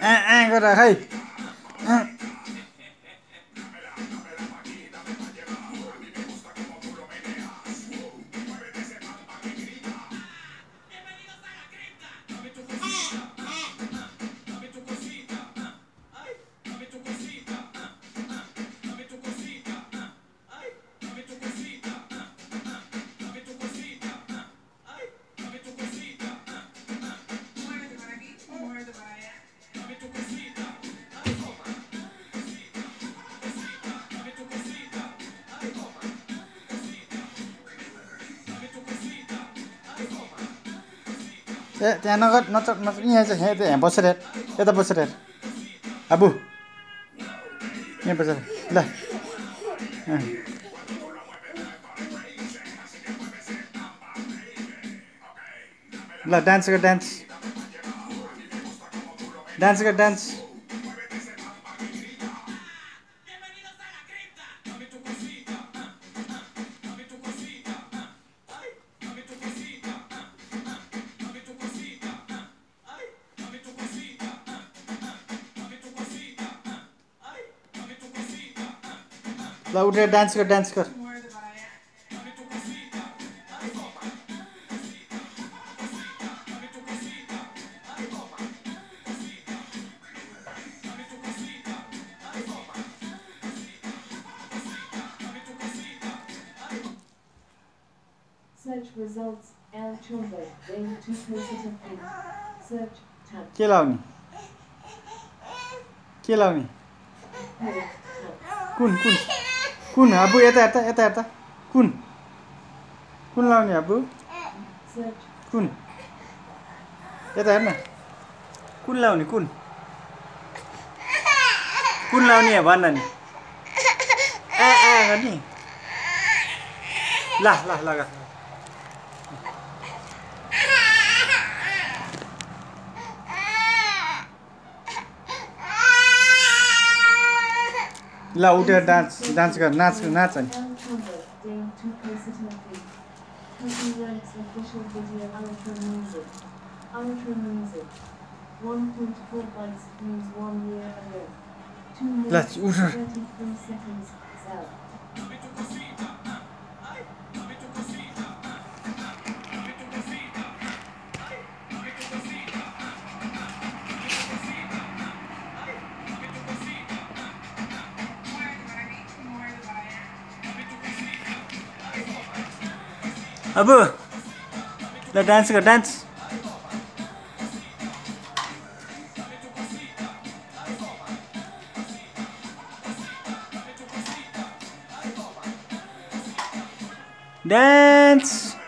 गरेर खै त्यहाँ नगर नचक नचक यहाँ चाहिँ यहाँ बसेर हेर यता बसेर हेर अबु यहाँ बसेर ल ल डान्स गर डान्स डान्स गर डान्स ल उठेर डान्स गर डान्स गर Search results El Chombo, then to positive thing. Search tab. के लाउने के लाउने कुन कुन कुन अबु यता हेर्दा यता हेर्दा कुन कुन लाउने अबु Search. कुन यता हेर्न कुन लाउने कुन कुन लाउने भन्न नि गर्ने ल ल लगा ल उठेर डान्स डान्स गर नाच नाच अनि ल उठ अबु ल डान्स गर डान्स डान्स